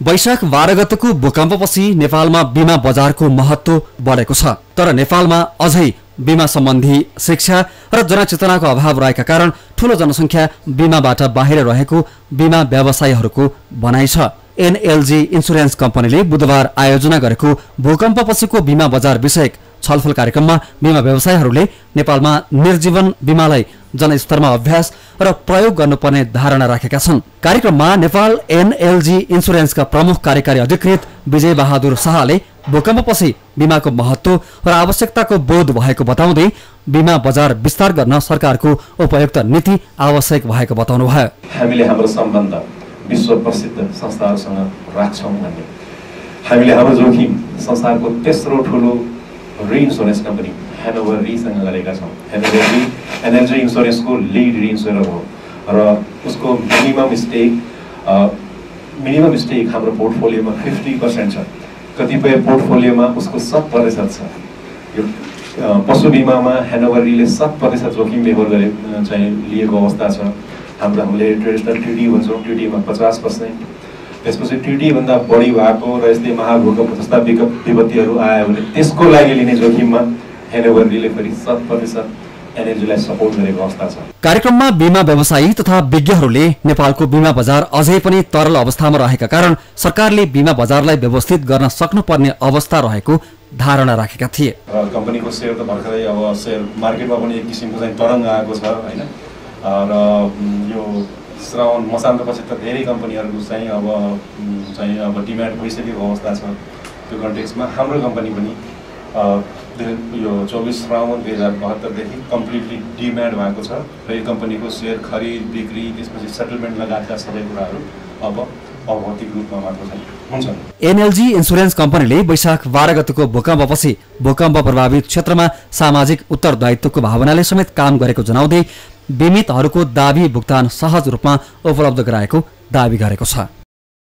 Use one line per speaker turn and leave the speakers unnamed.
वैशाख 12 गतेको भूकम्पपछि नेपालमा बीमा बजारको महत्त्व बढेको छ। तर नेपालमा अझै बीमा सम्बन्धी शिक्षा र जनचेतनाको अभाव रहेका कारण ठूलो जनसंख्या बीमाबाट बाहिर रहेको बीमा व्यवसायीहरूको भनाइ छ। एनएलजी इन्स्योरेन्स कम्पनीले बुधबार आयोजना गरेको भूकम्पपछिको बीमा बजार विषयक छलफल कार्यक्रममा बीमा व्यवसायीहरूले नेपालमा निर्जीवन बीमालाई जनस्तरमा अभ्यास र प्रयोग गर्नुपर्ने धारणा राखेका छन्। कार्यक्रममा नेपाल एनएलजी इन्स्योरेन्सका प्रमुख कार्यकारी अधिकृत विजय बहादुर शाहले भूकम्पपछि बीमाको महत्त्व र आवश्यकताको बोध भएको बताउँदै बीमा बजार विस्तार गर्न सरकारको उपयुक्त नीति आवश्यक भएको बताउनुभयो।
हामीले हाम्रो सम्बन्ध विश्व प्रसिद्ध संस्थाहरूसँग राख्छौं भन्ने हामीले हाम्रो जोखिम संसारको तेस्रो ठूलो रि-इन्स्योरेन्स कम्पनी हेनोभर रीसँग गरेका छौं। हेनोभर री एनर्जी इन्स्योरेन्सको लिड रि-इन्स्योरर हो र उसको मिनिमम स्टेक हाम्रो पोर्टफोलियोमा 50% छ। कतिपय पोर्टफोलियोमा उसको 7% छ। यो पशु बीमामा हेनोभर रीले 7% जोखिम बेहोर गरे चाहिँ लिएको अवस्था छ। हामीले ट्रेडिसनल ट्रिटी भन्छौं, ट्रिटीमा 50%। त्यसपछि ट्रिटी भन्दा बढी भएको र यस्तै महाभूकम्प जस्ता विपत्तिहरू आयो भने त्यसको लागि लिने जोखिममा हेनोभर रीले फेरि 7% एनर्जीलाई सपोर्ट गरेको अवस्था छ।
कार्यक्रममा बीमा व्यवसायी तथा विज्ञहरूले नेपालको बीमा बजार अझै पनि तरल अवस्थामा रहेका कारण सरकारले बीमा बजारलाई व्यवस्थित गर्न सक्नुपर्ने अवस्था रहेको धारणा राखेका थिए।
र कम्पनीको शेयर त भर्खरै अब शेयर मार्केटमा पनि एक किसिमको चाहिँ तरंग आएको छ हैन। र यो श्रावण मसान्तपछि त धेरै कम्पनीहरुको चाहिँ अब डिमान्ड भइसकेको अवस्था छ। त्यो कन्टेक्स्टमा हाम्रो कम्पनी पनि यो 24 श्रावण 2072 देखि कम्प्लिटली डिमान्ड भएको छ र यो कम्पनीको शेयर खरिद बिक्री त्यसपछि सेटलमेन्ट लगायतका सबै कुराहरू अब भौतिक रूपमा मात्र चाहिँ हुन्छ।
एनएलजी इन्स्योरेन्स कम्पनीले वैशाख 12 गतेको भूकम्पपछि भूकम्प प्रभावित क्षेत्रमा सामाजिक उत्तरदायित्वको भावनाले समेत काम गरेको जनाउँदै बीमितहरूको दाबी भुक्तान सहज रूपमा उपलब्ध गराएको दाबी गरेको छ।